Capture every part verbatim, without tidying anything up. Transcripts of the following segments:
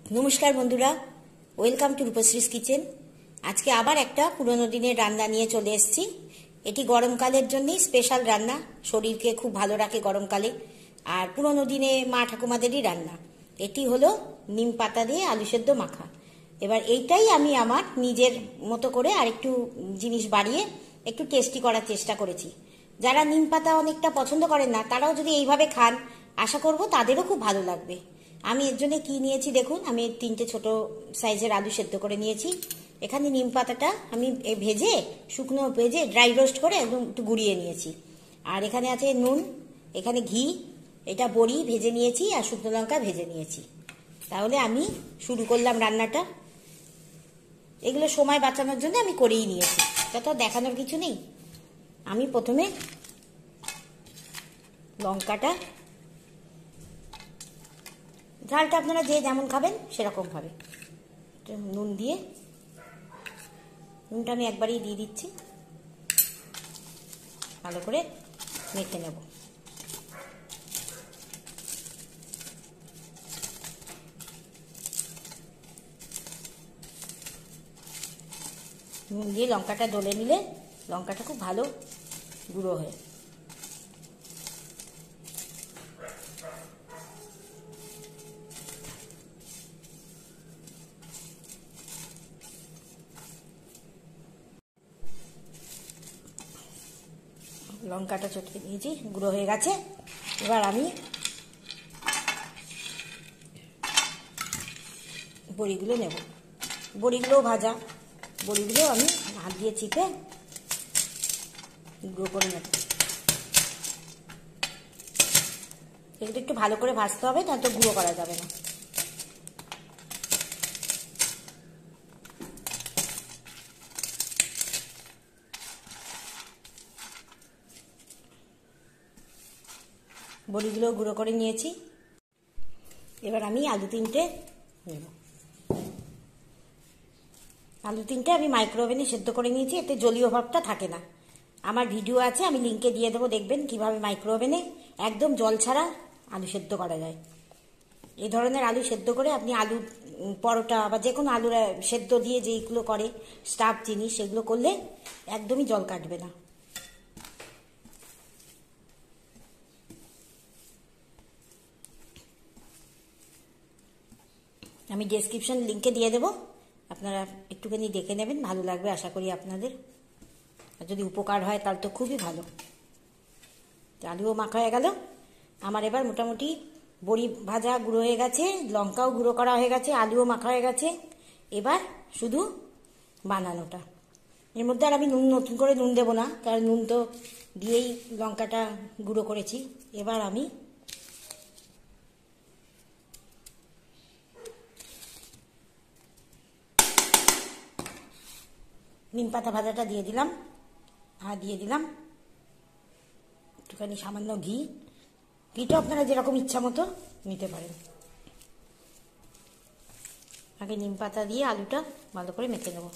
নমস্কার বন্ধুরা, welcome to রূপশ্রীস kitchen. আজকে আবার একটা পুরনো দিনের রান্না নিয়ে চলে এসেছি। এটি গরমকালের জন্যই স্পেশাল রান্না, শরীরকে খুব ভালো রাখে গরমকালে, আর পুরনো দিনে মা ঠাকুমাদেরই রান্না। এটি হলো নিম পাতা দিয়ে আলু সেদ্ধ মাখা। এবার এইটাই আমি আমার নিজের মতো করে আরেকটু জিনিস বাড়িয়ে একটু টেস্টি করার চেষ্টা করেছি। যারা নিম পাতা অনেকটা পছন্দ করেন না, তারাও যদি এইভাবে খান, আশা করব তাদেরও খুব ভালো লাগবে। আমি এর জন্য কি নিয়েছি দেখুন, আমি তিনটে ছোট সাইজের আলু সেদ্ধ করে নিয়েছি। এখানে নিম পাতাটা আমি ভেজে শুকনো ভেজে ড্রাই রোস্ট করে একদম একটু গুঁড়িয়ে নিয়েছি। আর এখানে আছে নুন, এখানে ঘি, এটা বড়ি ভেজে নিয়েছি, আর শুকনো লঙ্কা ভেজে নিয়েছি। তাহলে আমি শুরু করলাম রান্নাটা। এগুলো সময় বাঁচানোর জন্য আমি করেই নিয়েছি, এটা তো দেখানোর কিছু নেই। আমি প্রথমে লঙ্কাটা, ঝালটা আপনারা যে যেমন খাবেন সেরকম ভাবে নুন দিয়ে, নুনটা আমি একবারই দিয়ে দিচ্ছি, ভালো করে মেখে নেব। নুন দিয়ে লঙ্কাটা ডলে নিলে লঙ্কাটা খুব ভালো গুঁড়ো হয়। লঙ্কাটা চটকে দিয়েছি, গুঁড়ো হয়ে গেছে। এবার আমি বড়িগুলো নেব। বড়িগুলোও ভাজা, বড়িগুলো আমি হাত দিয়ে চিপে গুঁড়ো করে নেব। এগুলো একটু ভালো করে ভাজতে হবে, তা তো গুঁড়ো করা যাবে না। বড়িগুলো গুঁড়ো করে নিয়েছি। এবার আমি আলু তিনটে নেব। আলু তিনটে আমি মাইক্রো ওভেনে সেদ্ধ করে নিয়েছি, এতে জলীয় ভাবটা থাকে না। আমার ভিডিও আছে, আমি লিঙ্কে দিয়ে দেবো, দেখবেন কিভাবে মাইক্রো ওভেনে একদম জল ছাড়া আলু সেদ্ধ করা যায়। এই ধরনের আলু সেদ্ধ করে আপনি আলু পরোটা বা যে কোনো আলু সেদ্ধ দিয়ে যেইগুলো করে স্টাফ জিনিস, সেগুলো করলে একদমই জল কাটবে না। আমি ডেসক্রিপশন লিঙ্কে দিয়ে দেবো, আপনারা একটুখানি দেখে নেবেন, ভালো লাগবে আশা করি আপনাদের। আর যদি উপকার হয় তাহলে তো খুবই ভালো। আলুও মাখা হয়ে গেল আমার। এবার মোটামুটি বড়ি ভাজা গুঁড়ো হয়ে গেছে, লঙ্কাও গুঁড়ো করা হয়ে গেছে, আলুও মাখা হয়ে গেছে। এবার শুধু বানানোটা। এর মধ্যে আর আমি নুন নতুন করে নুন দেবো না, কারণ নুন তো দিয়েই লঙ্কাটা গুঁড়ো করেছি। এবার আমি নিম পাতা ভাজাটা দিয়ে দিলাম, আর দিয়ে দিলাম একটুখানি সামান্য ঘি। ঘিটা আপনারা যেরকম ইচ্ছা মতো নিতে পারেন। আগে নিম পাতা দিয়ে আলুটা ভালো করে মেখে নেব।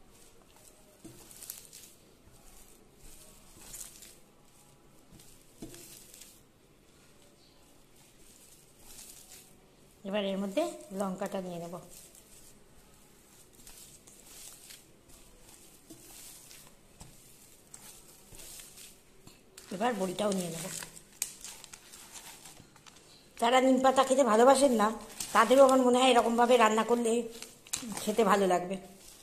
এবার এর মধ্যে লঙ্কাটা নিয়ে নেব। এবার বড়িটাও নিয়ে নেব। যারা নিম পাতা খেতে ভালোবাসেন না, তাদেরও আমার মনে হয় এরকমভাবে রান্না করলে খেতে ভালো লাগবে।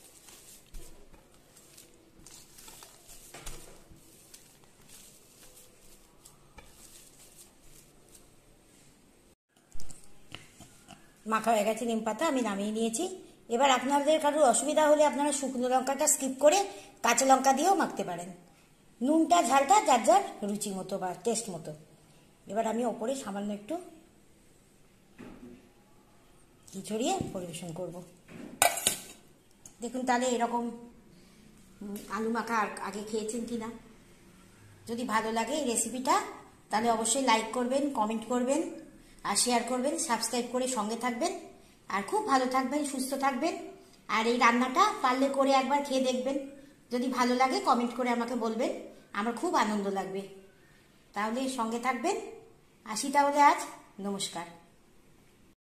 মাখা হয়ে গেছে নিম পাতা, আমি নামিয়ে নিয়েছি। এবার আপনাদের কারোর অসুবিধা হলে আপনারা শুকনো লঙ্কাটা স্কিপ করে কাঁচা লঙ্কা দিয়েও মাখতে পারেন। নুনটা ঝালটা যার যার রুচি মতো বা টেস্ট মতো। এবার আমি ওপরে সামান্য একটু ঘি ছড়িয়ে পরিবেশন করব। দেখুন তাহলে এরকম আলু মাখা আগে খেয়েছেন কিনা। যদি ভালো লাগে এই রেসিপিটা, তাহলে অবশ্যই লাইক করবেন, কমেন্ট করবেন, আর শেয়ার করবেন, সাবস্ক্রাইব করে সঙ্গে থাকবেন। আর খুব ভালো থাকবেন, সুস্থ থাকবেন। আর এই রান্নাটা পারলে করে একবার খেয়ে দেখবেন। যদি ভালো লাগে কমেন্ট করে আমাকে বলবেন, আমার খুব আনন্দ লাগবে। তাহলে সঙ্গে থাকবেন। আসি তাহলে আজ, নমস্কার।